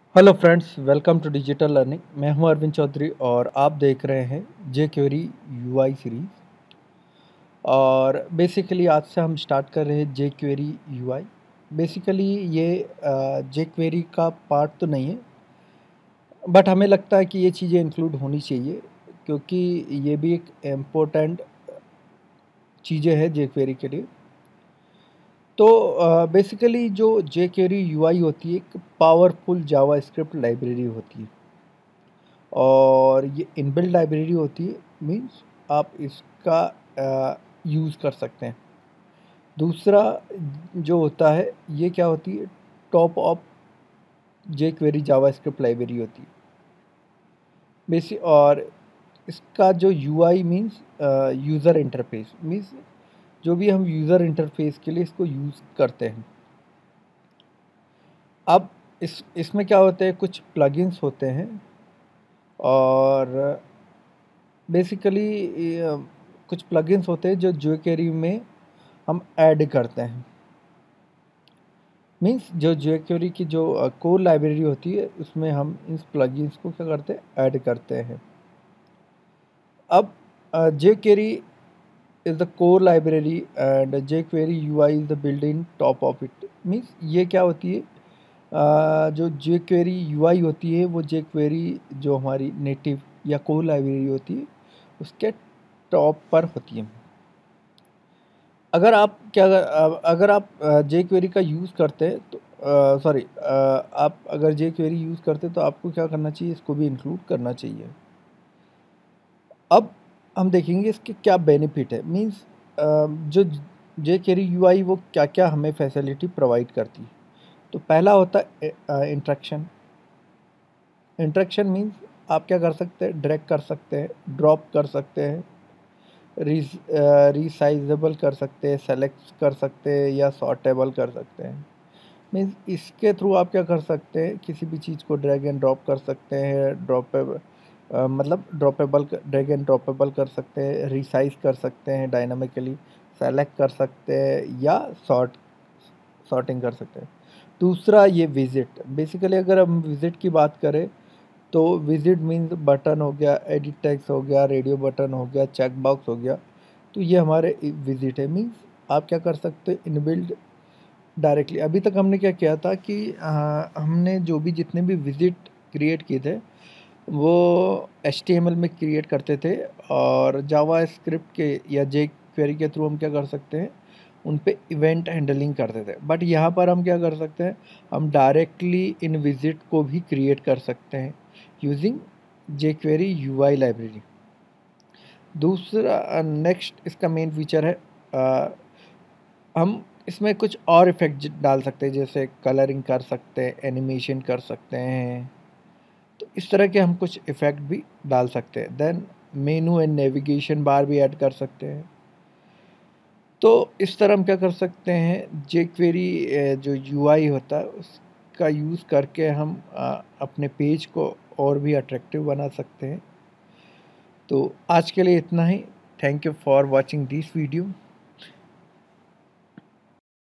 Hello friends, welcome to digital learning. मैं हूं अरविंद चौधरी और आप देख रहे हैं जे क्वेरी यूआई सीरीज़। और बेसिकली आज से हम स्टार्ट कर रहे हैं जे क्वेरी यूआई। बेसिकली ये जे क्वेरी का पार्ट तो नहीं है, बट हमें लगता है कि ये चीज़ें इंक्लूड होनी चाहिए क्योंकि ये भी एक इम्पोर्टेंट चीज़ें हैं जे क्वेरी के लिए। तो बेसिकली जो जे क्वेरी यूआई होती है एक पावरफुल जावास्क्रिप्ट लाइब्रेरी होती है और ये इनबिल्ट लाइब्रेरी होती है। मींस आप इसका यूज़ कर सकते हैं। दूसरा जो होता है ये क्या होती है, top of jQuery JavaScript library होती है बेसिक। और इसका जो UI means user interface means जो भी हम यूज़र इंटरफेस के लिए इसको यूज़ करते हैं। अब इसमें क्या होते हैं, कुछ प्लगइन्स होते हैं और बेसिकली कुछ प्लगइन्स होते हैं जो jQuery में हम ऐड करते हैं। मींस जो jQuery की जो कोर लाइब्रेरी होती है उसमें हम इस प्लगइन्स को क्या करते हैं, ऐड करते हैं। अब jQuery is the core library and jQuery UI is the build in top of it. Means ये क्या होती है, जो jQuery UI होती है वो jQuery जो हमारी नेटिव या कोर लाइब्रेरी होती है उसके टॉप पर होती है। अगर आप जे क्वेरी का यूज़ करते हैं तो आप अगर जे क्वेरी यूज़ करते हैं तो आपको क्या करना चाहिए, इसको भी इंक्लूड करना चाहिए। अब हम देखेंगे इसके क्या बेनिफिट है। मींस जो जे क्वेरी यूआई वो क्या क्या हमें फैसिलिटी प्रोवाइड करती है। तो पहला होता है इंट्रैक्शन। इंट्रैक्शन मींस आप क्या कर सकते हैं, ड्रैग कर सकते हैं, ड्रॉप कर सकते हैं, रिसाइजेबल कर सकते हैं, सेलेक्ट कर सकते हैं या सॉर्टेबल कर सकते हैं। मीन्स इसके थ्रू आप क्या कर सकते हैं, किसी भी चीज़ को ड्रैग एंड ड्रॉप कर सकते हैं, मतलब ड्रॉपेबल ड्रैग एंड ड्रॉपेबल कर सकते हैं, रिसाइज कर सकते हैं डायनामिकली, सेलेक्ट कर सकते हैं या सॉर्टिंग कर सकते हैं। दूसरा ये विजिट। बेसिकली अगर हम विजिट की बात करें तो विजिट मीन्स बटन हो गया, एडिट टेक्स्ट हो गया, रेडियो बटन हो गया, चेक बॉक्स हो गया। तो ये हमारे विजिट है। मीन्स आप क्या कर सकते हैं, इनबिल्ड डायरेक्टली। अभी तक हमने क्या किया था कि हमने जो भी जितने भी विजिट क्रिएट किए थे वो HTML में क्रिएट करते थे और जावा स्क्रिप्ट के या जे क्वेरी के थ्रू हम क्या कर सकते हैं, उन पे इवेंट हैंडलिंग करते थे। बट यहाँ पर हम क्या कर सकते हैं, हम डायरेक्टली इन विजिट को भी क्रिएट कर सकते हैं using jQuery UI library. दूसरा नेक्स्ट इसका मेन फीचर है, हम इसमें कुछ और इफ़ेक्ट डाल सकते हैं, जैसे कलरिंग कर सकते हैं, एनिमेशन कर सकते हैं। तो इस तरह के हम कुछ इफ़ेक्ट भी डाल सकते हैं। Then menu and navigation bar भी ऐड कर सकते हैं। तो इस तरह हम क्या कर सकते हैं, जे क्वेरी जो यूआई होता है उसका यूज़ करके हम अपने पेज को और भी अट्रैक्टिव बना सकते हैं। तो आज के लिए इतना ही। Thank you for watching this video.